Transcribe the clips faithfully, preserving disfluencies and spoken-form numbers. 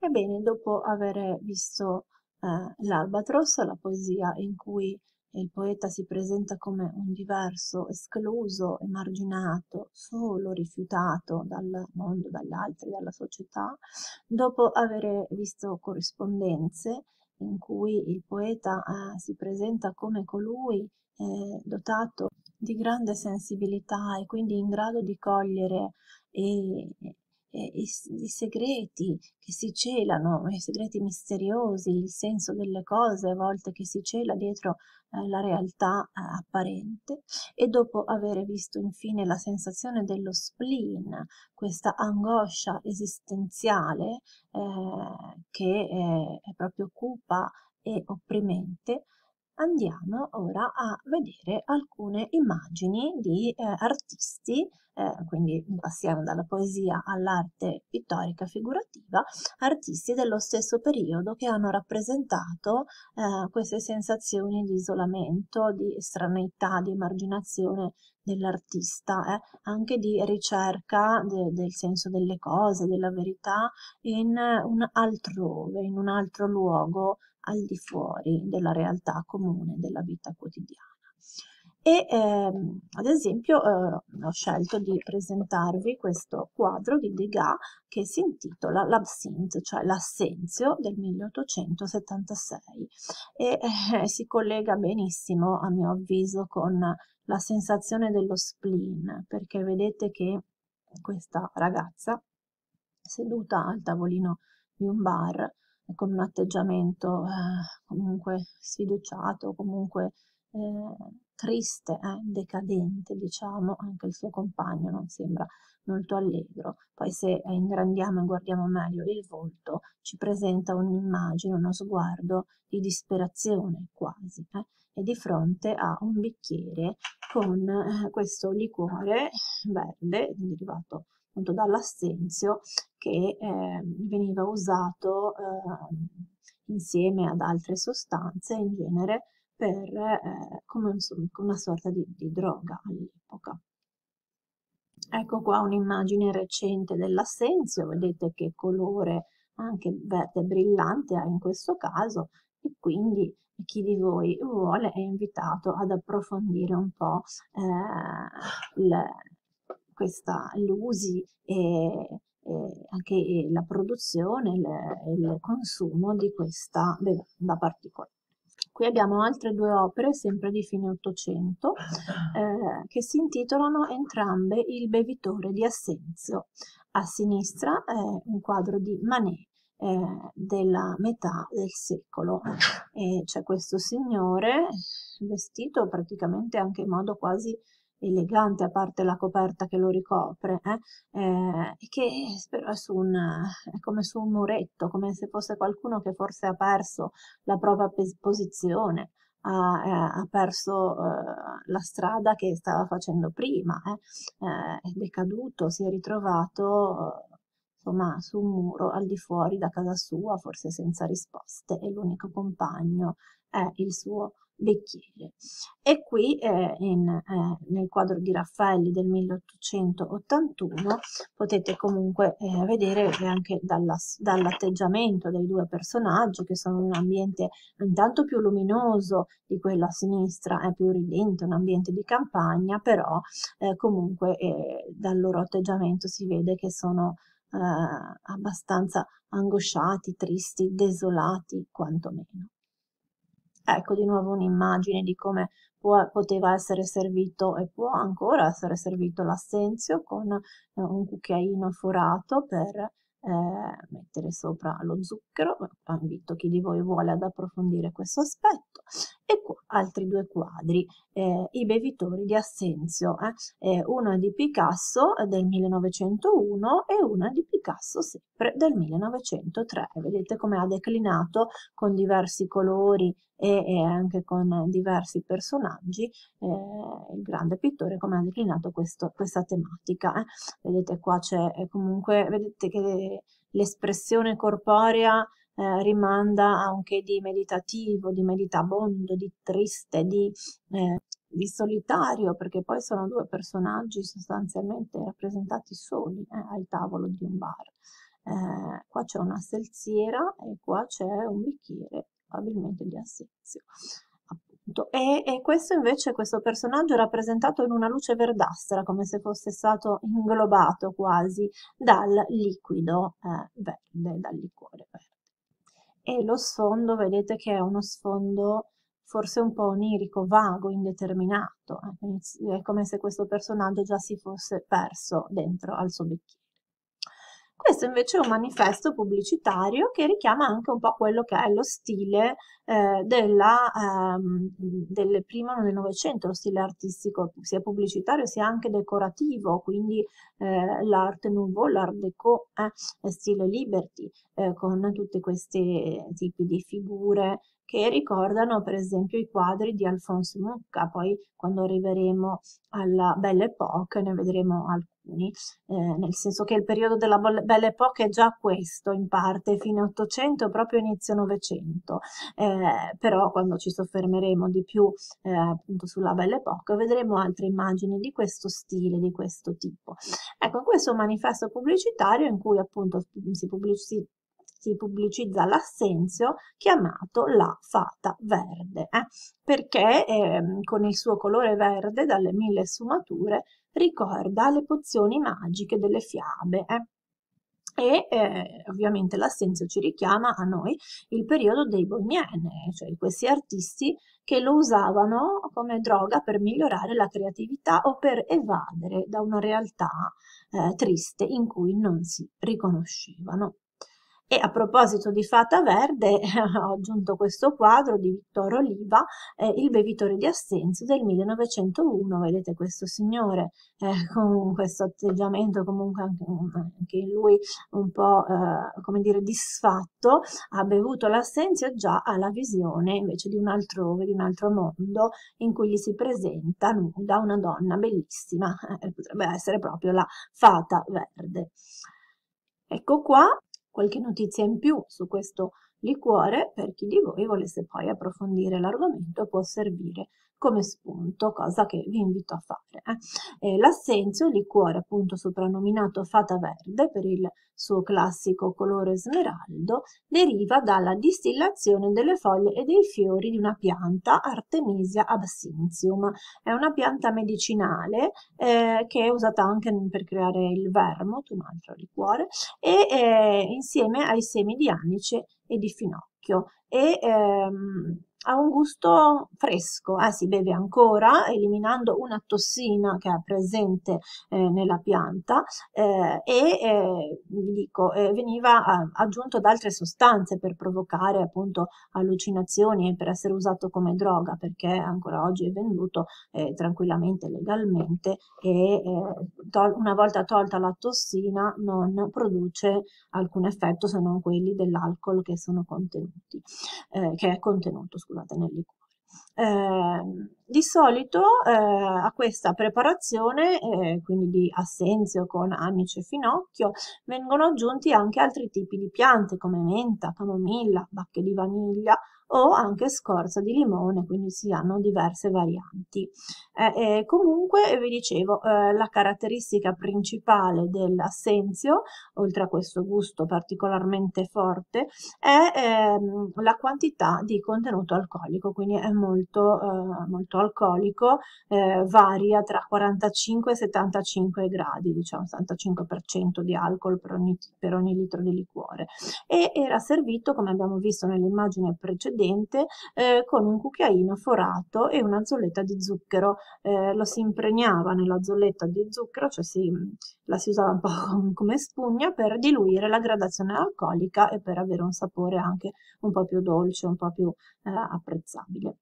Ebbene, dopo aver visto eh, l'Albatros, la poesia in cui il poeta si presenta come un diverso, escluso, emarginato, solo, rifiutato dal mondo, dagli altri, dalla società, dopo aver visto corrispondenze in cui il poeta eh, si presenta come colui eh, dotato di grande sensibilità e quindi in grado di cogliere e, e, i, i segreti che si celano, i segreti misteriosi, il senso delle cose a volte che si cela dietro eh, la realtà eh, apparente, e dopo aver visto infine la sensazione dello spleen, questa angoscia esistenziale eh, che eh, è proprio cupa e opprimente, andiamo ora a vedere alcune immagini di eh, artisti, eh, quindi passiamo dalla poesia all'arte pittorica figurativa, artisti dello stesso periodo che hanno rappresentato eh, queste sensazioni di isolamento, di estraneità, di emarginazione dell'artista, eh, anche di ricerca de del senso delle cose, della verità in un altrove, in un altro luogo al di fuori della realtà comune della vita quotidiana. E ehm, ad esempio eh, ho scelto di presentarvi questo quadro di Degas che si intitola L'Absinthe, cioè l'Assenzio del milleottocentosettantasei, e eh, si collega benissimo a mio avviso con la sensazione dello spleen, perché vedete che questa ragazza seduta al tavolino di un bar con un atteggiamento eh, comunque sfiduciato, comunque eh, triste, eh, decadente, diciamo, anche il suo compagno non sembra molto allegro. Poi se ingrandiamo e guardiamo meglio il volto, ci presenta un'immagine, uno sguardo di disperazione quasi, eh, e di fronte a un bicchiere con eh, questo liquore verde derivato appunto dall'assenzio che eh, veniva usato eh, insieme ad altre sostanze in genere per, eh, come un, una sorta di, di droga all'epoca. Ecco qua un'immagine recente dell'assenzio, vedete che colore anche verde brillante ha in questo caso, e quindi chi di voi vuole è invitato ad approfondire un po' eh, le, questa, l'usi e, e anche la produzione e il, il consumo di questa bevanda particolare. Qui abbiamo altre due opere, sempre di fine Ottocento, eh, che si intitolano entrambe Il bevitore di Assenzio. A sinistra è un quadro di Manet, eh, della metà del secolo, e c'è questo signore vestito praticamente anche in modo quasi elegante, a parte la coperta che lo ricopre, eh, eh, che però è, su un, è come su un muretto, come se fosse qualcuno che forse ha perso la propria posizione, ha, eh, ha perso eh, la strada che stava facendo prima, eh, eh, è decaduto, si è ritrovato eh, insomma su un muro al di fuori da casa sua, forse senza risposte, e l'unico compagno è il suo bicchiere. E qui eh, in, eh, nel quadro di Raffaelli del milleottocentottantuno potete comunque eh, vedere che anche dalla, dall'atteggiamento dei due personaggi, che sono in un ambiente intanto più luminoso di quello a sinistra, è più ridente, un ambiente di campagna, però eh, comunque eh, dal loro atteggiamento si vede che sono eh, abbastanza angosciati, tristi, desolati quantomeno. Ecco di nuovo un'immagine di come può, poteva essere servito e può ancora essere servito l'assenzio, con eh, un cucchiaino forato per eh, mettere sopra lo zucchero. Invito chi di voi vuole ad approfondire questo aspetto. E qua altri due quadri, eh, I bevitori di Assenzio, eh, eh, uno è di Picasso del millenovecentouno e uno è di Picasso sempre del millenovecentotre. Vedete come ha declinato con diversi colori e, e anche con diversi personaggi eh, il grande pittore, come ha declinato questo, questa tematica. Eh. Vedete qua c'è comunque, vedete che l'espressione corporea eh, rimanda anche di meditativo, di meditabondo, di triste, di, eh, di solitario, perché poi sono due personaggi sostanzialmente rappresentati soli eh, al tavolo di un bar. eh, qua c'è una selziera e qua c'è un bicchiere, probabilmente di Assenzio. E, e questo invece, questo personaggio è rappresentato in una luce verdastra, come se fosse stato inglobato quasi dal liquido eh, verde, dal liquore verde. E lo sfondo, vedete che è uno sfondo forse un po' onirico, vago, indeterminato, eh? È come se questo personaggio già si fosse perso dentro al suo bicchiere. Questo invece è un manifesto pubblicitario che richiama anche un po' quello che è lo stile eh, della, ehm, del primo del Novecento, lo stile artistico sia pubblicitario sia anche decorativo, quindi eh, l'Art Nouveau, l'Art Déco, eh, stile Liberty, eh, con tutti questi tipi di figure che ricordano per esempio i quadri di Alphonse Mucha. Poi quando arriveremo alla Belle Époque ne vedremo alcuni, eh, nel senso che il periodo della Belle Époque è già questo in parte, fine Ottocento, proprio inizio Novecento, eh, però quando ci soffermeremo di più eh, appunto sulla Belle Époque vedremo altre immagini di questo stile, di questo tipo. Ecco, questo è un manifesto pubblicitario in cui appunto si pubblicizza si pubblicizza l'Assenzio chiamato la Fata Verde, eh? perché eh, con il suo colore verde dalle mille sfumature ricorda le pozioni magiche delle fiabe. Eh? E eh, ovviamente l'Assenzio ci richiama a noi il periodo dei bohemienne, cioè questi artisti che lo usavano come droga per migliorare la creatività o per evadere da una realtà eh, triste in cui non si riconoscevano. E a proposito di Fata Verde, ho aggiunto questo quadro di Vittorio Oliva, eh, Il bevitore di Assenzio del millenovecentouno. Vedete questo signore eh, con questo atteggiamento comunque anche, anche lui un po' eh, come dire disfatto, ha bevuto l'Assenzio e già ha la visione invece di un altrove, di un altro mondo in cui gli si presenta nuda una donna bellissima, eh, potrebbe essere proprio la Fata Verde. Ecco qua qualche notizia in più su questo liquore, per chi di voi volesse poi approfondire l'argomento può servire come spunto, cosa che vi invito a fare. Eh. Eh, L'Assenzio, liquore appunto soprannominato Fata Verde per il suo classico colore smeraldo, deriva dalla distillazione delle foglie e dei fiori di una pianta, Artemisia absinthium. È una pianta medicinale eh, che è usata anche per creare il vermouth, un altro liquore, e eh, insieme ai semi di anice e di finocchio. E ehm, ha un gusto fresco, eh, si beve ancora eliminando una tossina che è presente eh, nella pianta eh, e eh, vi dico, eh, veniva eh, aggiunto ad altre sostanze per provocare appunto allucinazioni e per essere usato come droga, perché ancora oggi è venduto eh, tranquillamente, legalmente, e eh, una volta tolta la tossina non produce alcun effetto se non quelli dell'alcol che sono contenuti, eh, che è contenuto, scusate, nel liquore. Eh, di solito eh, a questa preparazione, eh, quindi di Assenzio con anice e finocchio, vengono aggiunti anche altri tipi di piante come menta, camomilla, bacche di vaniglia o anche scorza di limone, quindi si hanno diverse varianti. Eh, eh, comunque vi dicevo, eh, la caratteristica principale dell'Assenzio, oltre a questo gusto particolarmente forte, è ehm, la quantità di contenuto alcolico, quindi è molto, eh, molto alcolico, eh, varia tra quarantacinque e settantacinque gradi, diciamo settantacinque per cento di alcol per ogni, per ogni litro di liquore, e era servito, come abbiamo visto nell'immagine precedente, eh, con un cucchiaino forato e una zolletta di zucchero. Eh, lo si impregnava nella zolletta di zucchero, cioè si, la si usava un po' come spugna per diluire la gradazione alcolica e per avere un sapore anche un po' più dolce, un po' più eh, apprezzabile.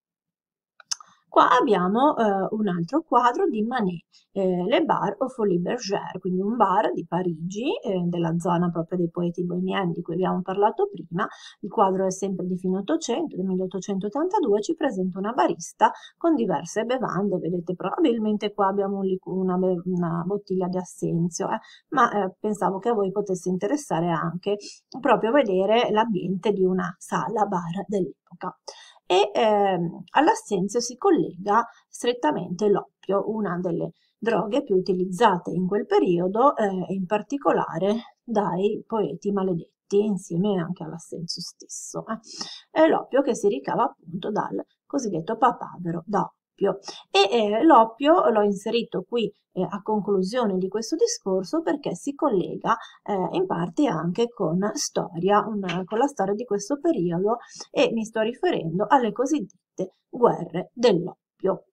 Qua abbiamo eh, un altro quadro di Manet, eh, Le Bar au Folies Bergère, quindi un bar di Parigi, eh, della zona proprio dei poeti bohemiani di cui abbiamo parlato prima. Il quadro è sempre di fine Ottocento, del milleottocentottantadue, ci presenta una barista con diverse bevande. Vedete, probabilmente qua abbiamo un una, una bottiglia di Assenzio, eh, ma eh, pensavo che a voi potesse interessare anche proprio vedere l'ambiente di una sala bar dell'epoca. E ehm, all'Assenzio si collega strettamente l'oppio, una delle droghe più utilizzate in quel periodo, eh, in particolare dai poeti maledetti, insieme anche all'Assenzio stesso. Eh. È l'oppio che si ricava appunto dal cosiddetto papavero da oppio. E eh, l'oppio l'ho inserito qui eh, a conclusione di questo discorso perché si collega eh, in parte anche con storia, una, con la storia di questo periodo, e mi sto riferendo alle cosiddette guerre dell'oppio.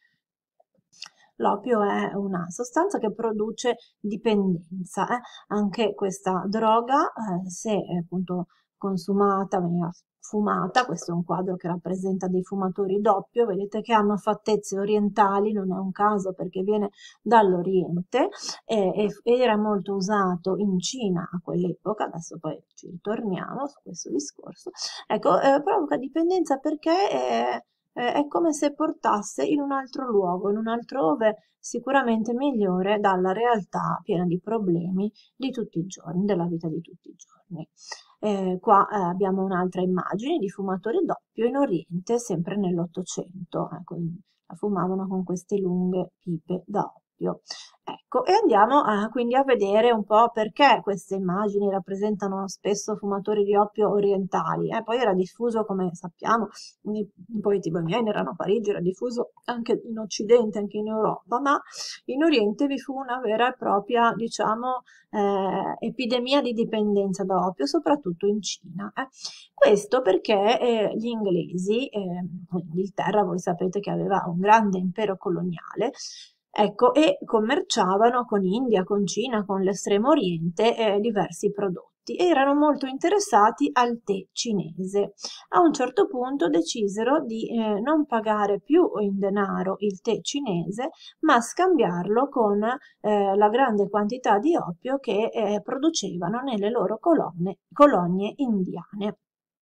L'oppio è una sostanza che produce dipendenza, eh? Anche questa droga, eh, se eh, appunto consumata, veniva fumata, questo è un quadro che rappresenta dei fumatori d'oppio, vedete che hanno fattezze orientali, non è un caso perché viene dall'Oriente, eh, e era molto usato in Cina a quell'epoca, adesso poi ci ritorniamo su questo discorso. Ecco, eh, provoca dipendenza perché eh, eh, è come se portasse in un altro luogo, in un altrove sicuramente migliore dalla realtà piena di problemi di tutti i giorni, della vita di tutti i giorni. Eh, qua eh, abbiamo un'altra immagine di fumatore d'oppio in Oriente, sempre nell'Ottocento. Ecco, la fumavano con queste lunghe pipe da oppio. Ecco, e andiamo a, quindi a vedere un po' perché queste immagini rappresentano spesso fumatori di oppio orientali. Eh, poi era diffuso, come sappiamo, i, i poeti boemiani erano a Parigi, era diffuso anche in Occidente, anche in Europa, ma in Oriente vi fu una vera e propria, diciamo, eh, epidemia di dipendenza da oppio, soprattutto in Cina. Eh. Questo perché eh, gli inglesi, eh, l'Inghilterra, voi sapete che aveva un grande impero coloniale, ecco, e commerciavano con India, con Cina, con l'Estremo Oriente eh, diversi prodotti. Erano molto interessati al tè cinese. A un certo punto decisero di eh, non pagare più in denaro il tè cinese, ma scambiarlo con eh, la grande quantità di oppio che eh, producevano nelle loro colonne, colonie indiane.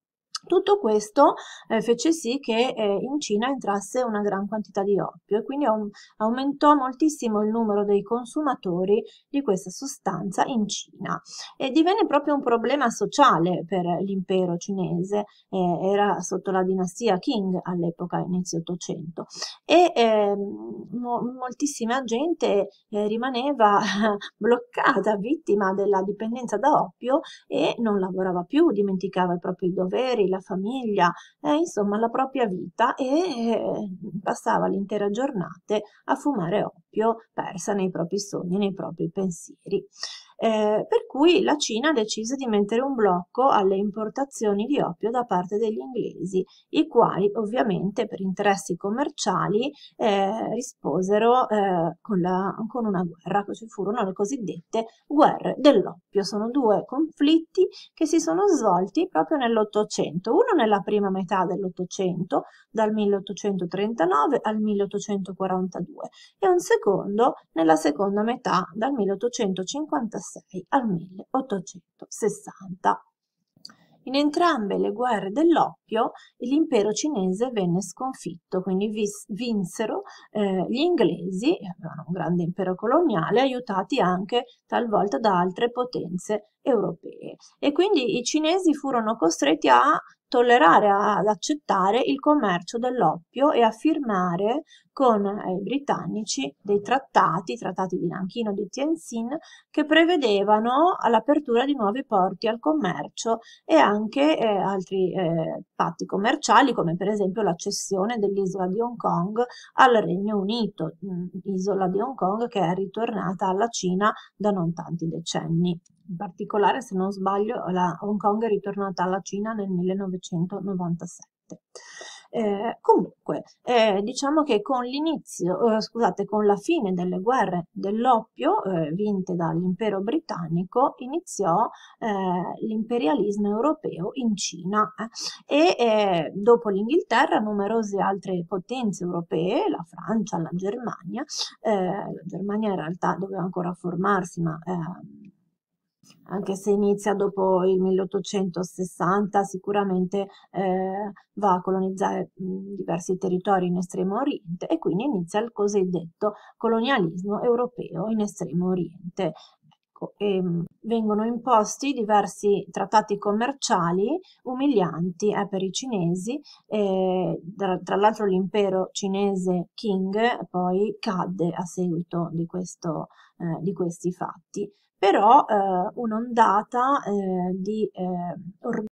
Tutto questo eh, fece sì che eh, in Cina entrasse una gran quantità di oppio e quindi aum aumentò moltissimo il numero dei consumatori di questa sostanza in Cina e divenne proprio un problema sociale per l'impero cinese, eh, era sotto la dinastia Qing all'epoca, inizio Ottocento, e eh, mo moltissima gente eh, rimaneva bloccata, vittima della dipendenza da oppio e non lavorava più, dimenticava i propri doveri, la famiglia, eh, insomma la propria vita e eh, passava l'intera giornata a fumare oppio, persa nei propri sogni, nei propri pensieri. Eh, per cui la Cina decise di mettere un blocco alle importazioni di oppio da parte degli inglesi, i quali ovviamente per interessi commerciali eh, risposero eh, con, la, con una guerra, ci furono le cosiddette guerre dell'oppio. Sono due conflitti che si sono svolti proprio nell'Ottocento, uno nella prima metà dell'Ottocento, dal milleottocentotrentanove al milleottocentoquarantadue, e un secondo nella seconda metà, dal milleottocentocinquantasei al milleottocentosessanta. In entrambe le guerre dell'oppio l'impero cinese venne sconfitto, quindi vis- vinsero eh, gli inglesi, avevano un grande impero coloniale, aiutati anche talvolta da altre potenze europee. E quindi i cinesi furono costretti a tollerare, ad accettare il commercio dell'oppio e a firmare con eh, i britannici dei trattati, i trattati di Nanchino e di Tientsin, che prevedevano l'apertura di nuovi porti al commercio e anche eh, altri eh, patti commerciali, come per esempio la cessione dell'isola di Hong Kong al Regno Unito, mh, isola di Hong Kong che è ritornata alla Cina da non tanti decenni. In particolare, se non sbaglio, la Hong Kong è ritornata alla Cina nel millenovecentonovantasette. Eh, comunque, eh, diciamo che con l'inizio, eh, scusate, con la fine delle guerre dell'oppio, eh, vinte dall'impero britannico, iniziò eh, l'imperialismo europeo in Cina eh, e eh, dopo l'Inghilterra numerose altre potenze europee, la Francia, la Germania, eh, la Germania in realtà doveva ancora formarsi, ma eh, anche se inizia dopo il milleottocentosessanta, sicuramente eh, va a colonizzare mh, diversi territori in Estremo Oriente e quindi inizia il cosiddetto colonialismo europeo in Estremo Oriente. Ecco, e, mh, vengono imposti diversi trattati commerciali umilianti eh, per i cinesi, eh, tra, tra l'altro l'impero cinese Qing poi cadde a seguito di, questo, eh, di questi fatti, però eh, un'ondata eh, di eh,